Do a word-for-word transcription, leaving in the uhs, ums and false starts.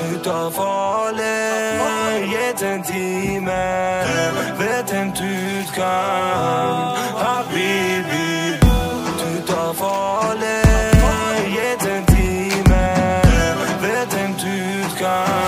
Du tar farlig, gitt en time. Vet en du kan, habibi. Du tar farlig, gitt en time. Vet en du kan.